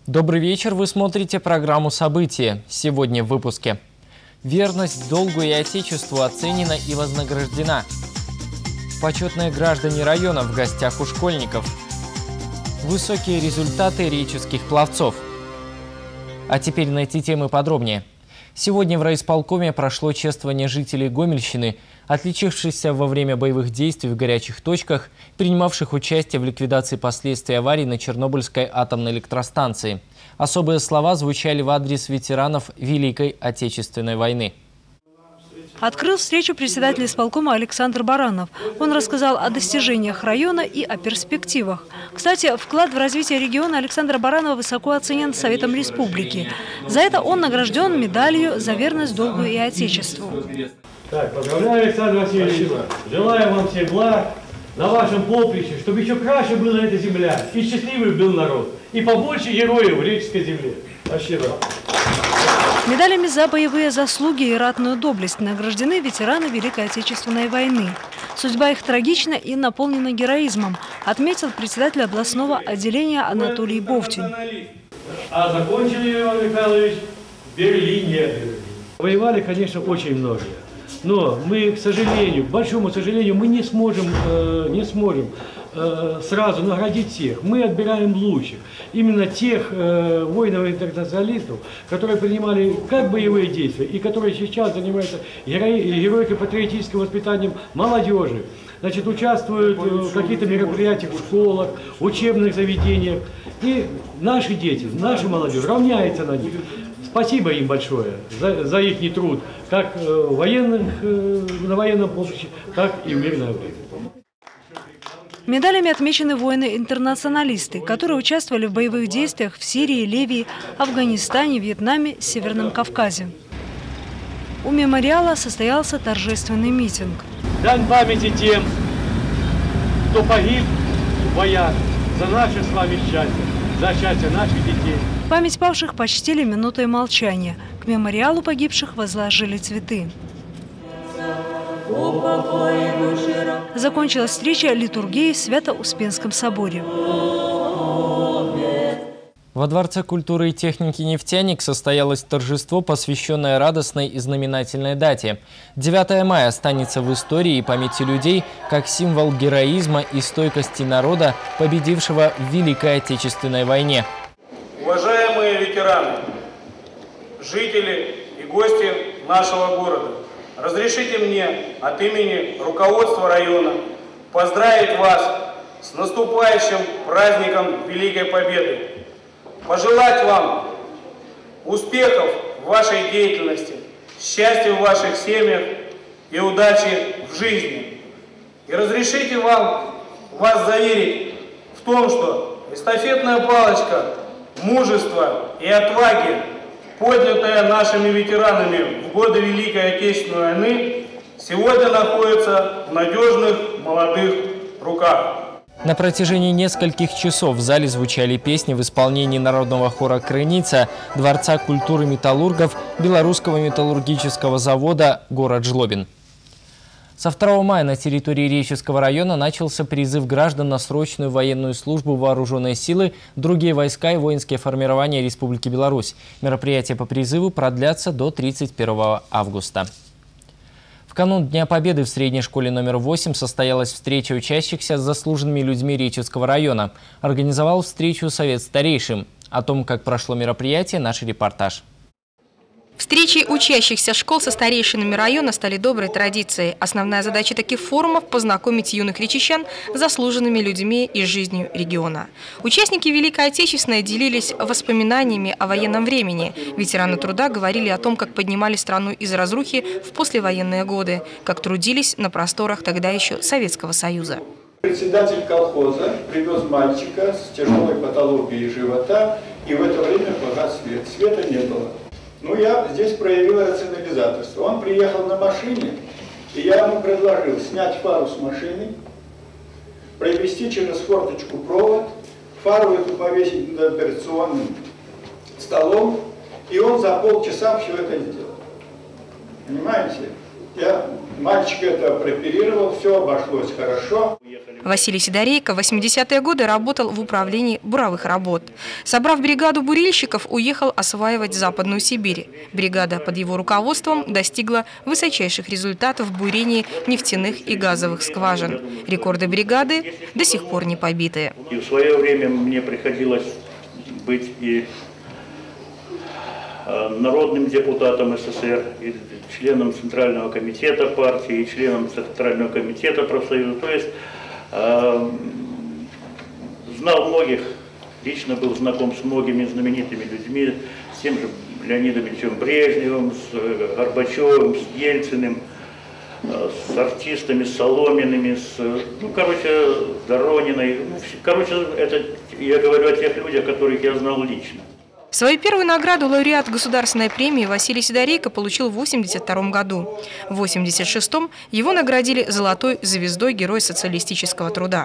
Добрый вечер, вы смотрите программу «События». Сегодня в выпуске. Верность долгу и отечеству оценена и вознаграждена. Почетные граждане района в гостях у школьников. Высокие результаты реческих пловцов. А теперь на эти темы подробнее. Сегодня в райисполкоме прошло чествование жителей Гомельщины, отличившихся во время боевых действий в горячих точках, принимавших участие в ликвидации последствий аварии на Чернобыльской атомной электростанции. Особые слова звучали в адрес ветеранов Великой Отечественной войны. Открыл встречу председатель исполкома Александр Баранов. Он рассказал о достижениях района и о перспективах. Кстати, вклад в развитие региона Александра Баранова высоко оценен Советом Республики. За это он награжден медалью за верность долгу и отечеству. Так, поздравляю, Александр Васильевич. Желаю вам всех благ на вашем поприще, чтобы еще краше была эта земля, и счастливый был народ, и побольше героев в реческой земле. Спасибо. Медалями за боевые заслуги и ратную доблесть награждены ветераны Великой Отечественной войны. Судьба их трагична и наполнена героизмом, отметил председатель областного отделения Анатолий Бовтюнь. А закончили, Иван Михайлович, в Берлине. Воевали, конечно, очень многие. Но мы, к сожалению, к большому сожалению, мы не сможем сразу наградить всех. Мы отбираем лучших. Именно тех воинов-интернационалистов, которые принимали как боевые действия и которые сейчас занимаются героико-патриотическим воспитанием молодежи. Значит, участвуют в каких-то мероприятиях в школах, учебных заведениях. И наши дети, наша молодежь равняется на них. Спасибо им большое за их труд, как на военном поприще, так и в мирное время. Медалями отмечены воины-интернационалисты, которые участвовали в боевых действиях в Сирии, Ливии, Афганистане, Вьетнаме, Северном Кавказе. У мемориала состоялся торжественный митинг. Дань памяти тем, кто погиб в боях за наше с вами счастье, за счастье наших детей. Память павших почтили минутой молчания. К мемориалу погибших возложили цветы. Закончилась встреча литургии в Свято-Успенском соборе. Во Дворце культуры и техники «Нефтяник» состоялось торжество, посвященное радостной и знаменательной дате. 9 мая останется в истории и памяти людей как символ героизма и стойкости народа, победившего в Великой Отечественной войне. Уважаемые ветераны, жители и гости нашего города, разрешите мне от имени руководства района поздравить вас с наступающим праздником Великой Победы. Пожелать вам успехов в вашей деятельности, счастья в ваших семьях и удачи в жизни. И разрешите вас заверить в том, что эстафетная палочка мужества и отваги, поднятая нашими ветеранами в годы Великой Отечественной войны, сегодня находится в надежных молодых руках. На протяжении нескольких часов в зале звучали песни в исполнении народного хора «Крыница», Дворца культуры металлургов, Белорусского металлургического завода «Город Жлобин». Со 2 мая на территории Реческого района начался призыв граждан на срочную военную службу в вооруженные силы, другие войска и воинские формирования Республики Беларусь. Мероприятия по призыву продлятся до 31 августа. В канун Дня Победы в средней школе номер 8 состоялась встреча учащихся с заслуженными людьми Реческого района. Организовал встречу Совет старейшин. О том, как прошло мероприятие, наш репортаж. Встречи учащихся школ со старейшинами района стали доброй традицией. Основная задача таких форумов – познакомить юных речищан с заслуженными людьми и жизнью региона. Участники Великой Отечественной делились воспоминаниями о военном времени. Ветераны труда говорили о том, как поднимали страну из разрухи в послевоенные годы, как трудились на просторах тогда еще Советского Союза. Председатель колхоза привез мальчика с тяжелой патологией живота, и в это время погас свет. Света не было. Ну, я здесь проявил рационализаторство. Он приехал на машине, и я ему предложил снять фару с машины, провести через форточку провод, фару эту повесить над операционным столом, и он за полчаса все это сделал. Понимаете? Я мальчик это прооперировал, все обошлось хорошо. Василий Сидорейко в 80-е годы работал в управлении буровых работ. Собрав бригаду бурильщиков, уехал осваивать Западную Сибирь. Бригада под его руководством достигла высочайших результатов в бурении нефтяных и газовых скважин. Рекорды бригады до сих пор не побиты. И в свое время мне приходилось быть и народным депутатом СССР, и членом Центрального комитета партии, и членом Центрального комитета профсоюза. То есть знал многих, лично был знаком с многими знаменитыми людьми, с тем же Леонидом Ильичем Брежневым, с Горбачевым, с Ельциным, с артистами, с Соломиными, с Дорониной. Это я говорю о тех людях, которых я знал лично. Свою первую награду лауреат государственной премии Василий Сидорейко получил в 1982 году. В 1986 его наградили золотой звездой Героя социалистического труда.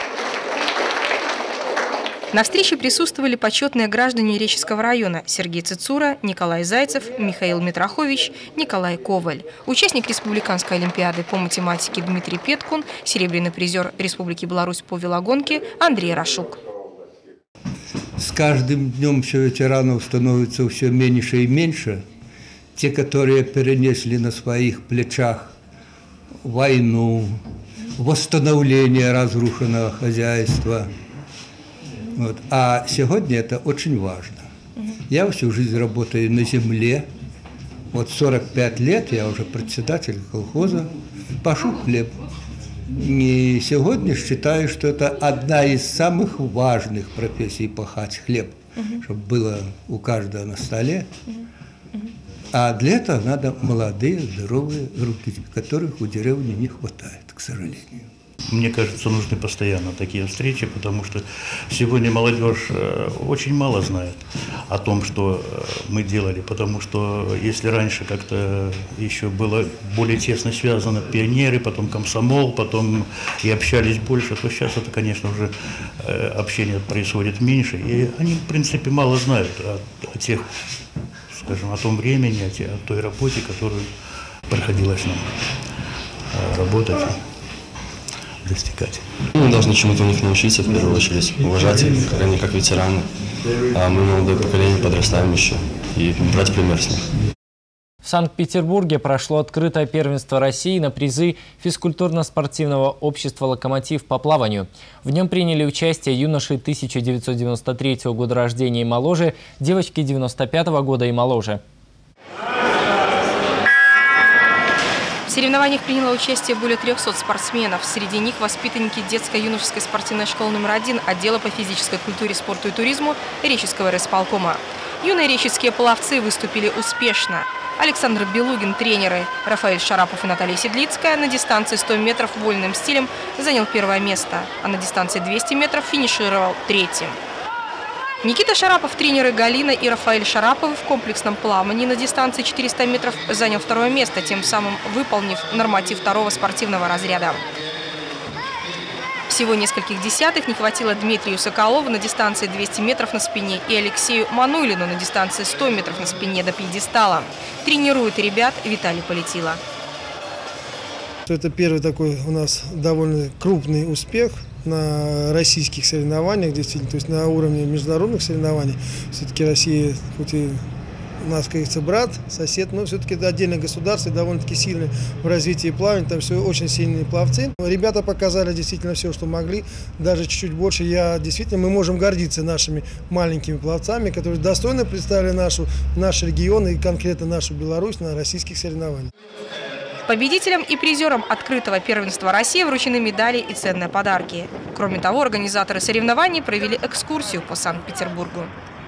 На встрече присутствовали почетные граждане Реческого района Сергей Цицура, Николай Зайцев, Михаил Митрохович, Николай Коваль. Участник Республиканской олимпиады по математике Дмитрий Петкун, серебряный призер Республики Беларусь по велогонке Андрей Рашук. С каждым днем все ветеранов становится все меньше и меньше. Те, которые перенесли на своих плечах войну, восстановление разрушенного хозяйства. Вот. А сегодня это очень важно. Я всю жизнь работаю на земле. Вот 45 лет я уже председатель колхоза, пашу хлеб. И сегодня считаю, что это одна из самых важных профессий — пахать хлеб, чтобы было у каждого на столе. А для этого надо молодые, здоровые руки, которых у деревни не хватает, к сожалению. Мне кажется, нужны постоянно такие встречи, потому что сегодня молодежь очень мало знает о том, что мы делали. Потому что если раньше как-то еще было более тесно связано пионеры, потом комсомол, потом и общались больше, то сейчас это, конечно, уже общение происходит меньше. И они, в принципе, мало знают о тех, скажем, о том времени, о той работе, которую приходилось нам работать. Достигать. Мы должны чему-то у них научиться, в первую очередь, уважать их, как они как ветераны, а мы, молодое поколение, подрастаем еще, и брать пример с них. В Санкт-Петербурге прошло открытое первенство России на призы физкультурно-спортивного общества «Локомотив» по плаванию. В нем приняли участие юноши 1993 года рождения и моложе, девочки 1995 года и моложе. В соревнованиях приняло участие более 300 спортсменов. Среди них воспитанники детско-юношеской спортивной школы номер 1 отдела по физической культуре, спорту и туризму Реческого райисполкома. Юные реческие пловцы выступили успешно. Александр Белугин, тренеры, Рафаэль Шарапов и Наталья Седлицкая на дистанции 100 метров вольным стилем занял первое место, а на дистанции 200 метров финишировал третьим. Никита Шарапов, тренеры Галина и Рафаэль Шараповы в комплексном плавании на дистанции 400 метров занял второе место, тем самым выполнив норматив второго спортивного разряда. Всего нескольких десятых не хватило Дмитрию Соколову на дистанции 200 метров на спине и Алексею Мануйлину на дистанции 100 метров на спине до пьедестала. Тренирует ребят Виталий Полетило. Это первый такой у нас довольно крупный успех на российских соревнованиях, действительно, то есть на уровне международных соревнований. Все-таки Россия, хоть и у нас, как говорится, брат, сосед, но все-таки это отдельное государство, довольно-таки сильное в развитии плавания, там все очень сильные пловцы. Ребята показали действительно все, что могли, даже чуть-чуть больше. Мы можем гордиться нашими маленькими пловцами, которые достойно представили наш регион и конкретно нашу Беларусь на российских соревнованиях. Победителям и призерам открытого первенства России вручены медали и ценные подарки. Кроме того, организаторы соревнований провели экскурсию по Санкт-Петербургу.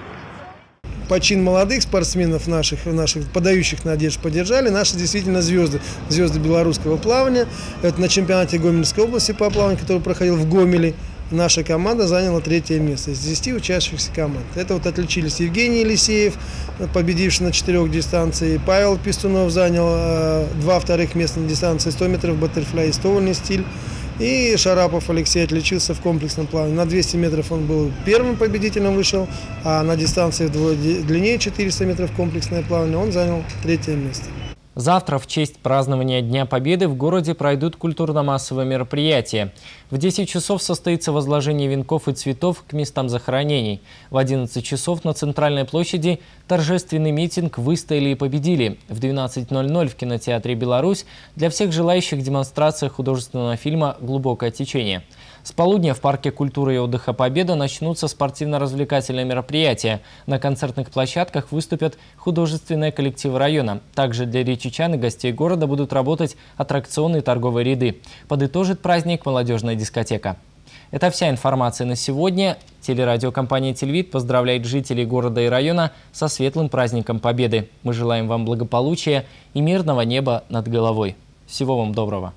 Почин молодых спортсменов наших подающих надежд поддержали наши действительно звезды белорусского плавания. Это на чемпионате Гомельской области по плаванию, который проходил в Гомеле. Наша команда заняла 3-е место из 10 участвующихся команд. Это отличились Евгений Елисеев, победивший на 4 дистанциях. Павел Пестунов занял 2 вторых места на дистанции 100 метров баттерфляй и 100 вольный стиль. И Шарапов Алексей отличился в комплексном плавании. На 200 метров он был первым победителем, вышел, а на дистанции длиннее 400 метров комплексное плавание он занял 3-е место. Завтра в честь празднования Дня Победы в городе пройдут культурно-массовые мероприятия. В 10 часов состоится возложение венков и цветов к местам захоронений. В 11 часов на Центральной площади торжественный митинг «Выстояли и победили». В 12:00 в кинотеатре «Беларусь» для всех желающих демонстрация художественного фильма «Глубокое течение». С полудня в парке культуры и отдыха «Победа» начнутся спортивно-развлекательные мероприятия. На концертных площадках выступят художественные коллективы района. Также для речичан и гостей города будут работать аттракционы и торговые ряды. Подытожит праздник молодежная дискотека. Это вся информация на сегодня. Телерадиокомпания «Телевид» поздравляет жителей города и района со светлым праздником Победы. Мы желаем вам благополучия и мирного неба над головой. Всего вам доброго.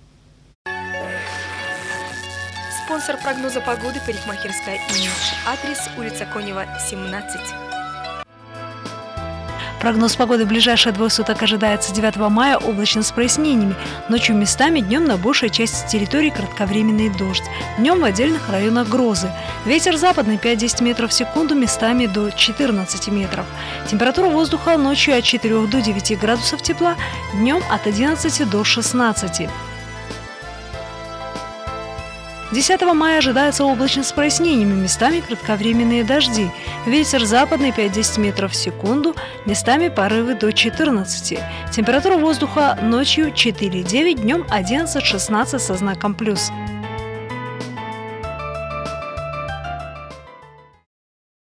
Спонсор прогноза погоды – парикмахерская «Имидж». Адрес – улица Конева, 17. Прогноз погоды в ближайшие 2 суток ожидается 9 мая облачно с прояснениями. Ночью местами, днем на большей части территории кратковременный дождь. Днем в отдельных районах грозы. Ветер западный 5-10 метров в секунду, местами до 14 метров. Температура воздуха ночью от 4 до 9 градусов тепла, днем от 11 до 16. 10 мая ожидается облачно с прояснениями, местами кратковременные дожди. Ветер западный 5-10 метров в секунду, местами порывы до 14. Температура воздуха ночью 4-9, днем 11-16 со знаком плюс.